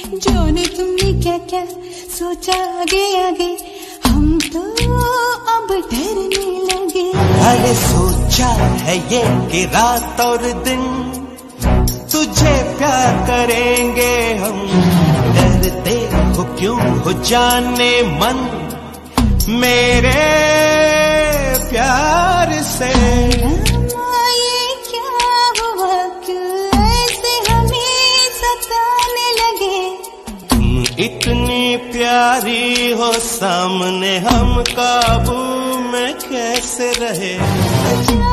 जाने तुमने क्या क्या सोचा आगे आगे, हम तो अब डरने लगे। अरे सोचा है ये कि रात और दिन तुझे प्यार करेंगे हम, डरते हो क्यों हो जाने मन मेरे प्यार से। ये क्या हुआ, क्यों ऐसे हमें सताने लगे। तुम इतनी प्यारी हो सामने, हम काबू में कैसे रहे।